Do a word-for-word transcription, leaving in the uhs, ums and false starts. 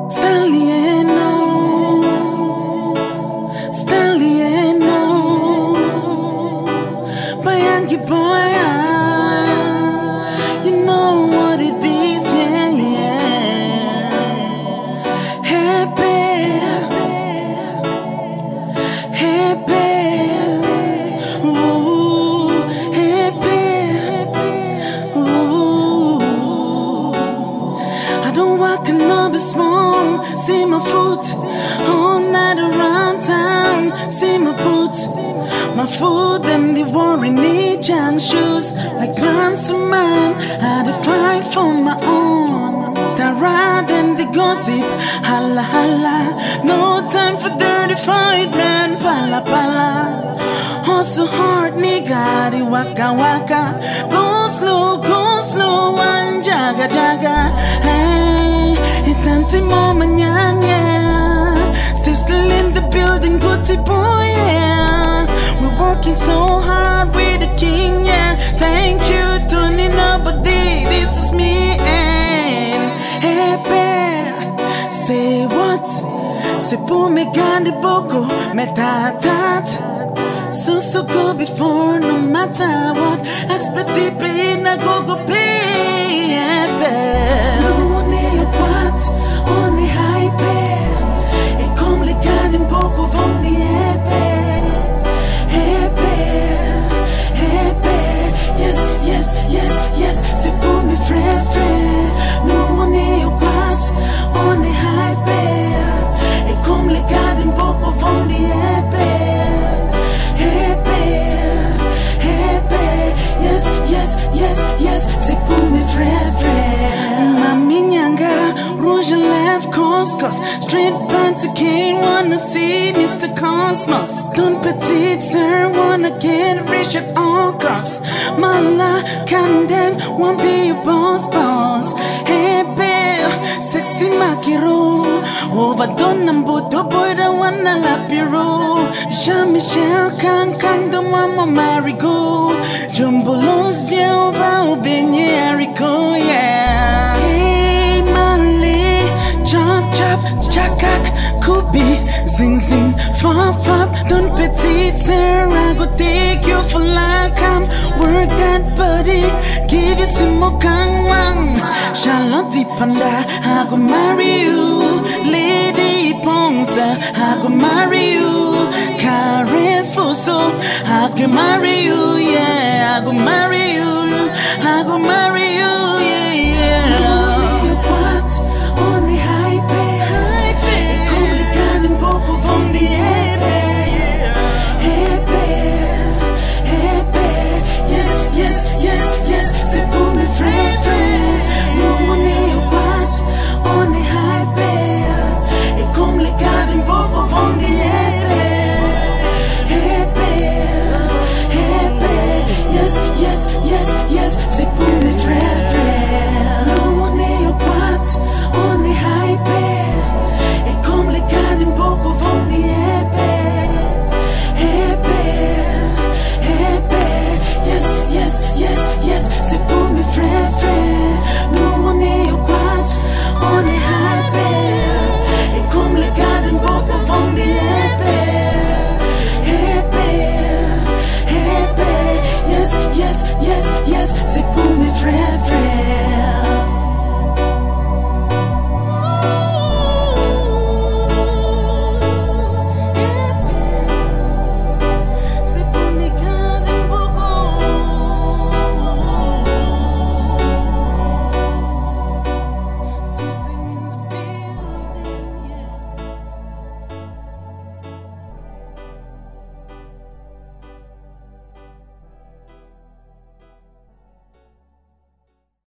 Stanley Enow, Stanley Enow, Bayangi boy, you know what it is, yeah, yeah. Hey pere, hey pere, ooh, hey pere, ooh. I don't walk in no small. See my foot all night around town. See my boots, my foot, them the worrying knee and shoes. Like man to man, I had to fight for my own. The ride and the gossip, holla holla. No time for dirty fight, man, pala pala. Hustle hard, nigga, the waka waka. Go slow, go slow, and jaga jaga. Hey, it's anti-moment, yeah. SteveSlil in the building, goody boy, yeah. We're working so hard with the king, yeah. Thank you, Tony, nobody, this is me and Hein pere. Say what? Say pour me gandi boko, me tatat. So so go before, no matter what. Expect deep in a go go pay, Hein pere. No one you what? Only Hein pere. Et comme les gars beaucoup vont dire Hein pere, Hein pere, Hein pere. Yes, yes, yes, yes. C'est pour mes frères, frères. No one you what? Only Hein pere. Et comme les gars beaucoup vont dire Hein pere, Hein pere, Hein pere. Yes, yes, yes, yes. C'est pour mes frères, frères. Mami nyanga, rouge and left couscous. Straight panty cane, wanna see Mister Cosmos. Don't petite sir, wanna get rich at all costs. Mala, condemn, won't be your boss, boss. Hein pere, sexy makiro. Overdone and buto boy, the one I lap your Jean-Michel, Kang Kang, the mama marigo. Jumbolos, Viova, Benye, Arico, yeah. Hey, Mali, chop, chop, chakak, kubi, zing, zing, fop, fop. Don't petite, sir, I go take you for like I'm work that body, give you some more kang wang. Charlotte Panda, I go marry you. Lady Ponza, I go marry you. Caress for so, I go marry you, yeah. I go marry you, I go marry you, yeah, yeah.